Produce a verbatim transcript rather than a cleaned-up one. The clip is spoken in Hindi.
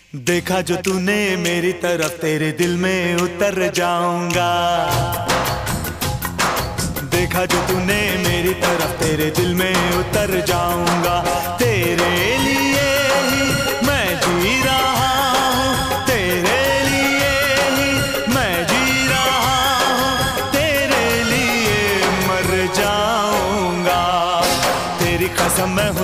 देखा जो तूने मेरी तरफ, तेरे दिल में उतर जाऊंगा। देखा जो तूने मेरी तरफ, तेरे दिल में उतर जाऊंगा। तेरे लिए ही मैं जी रहा हूँ, तेरे लिए ही मैं जी रहा हूँ, तेरे लिए मर जाऊंगा। तेरी कसम मैं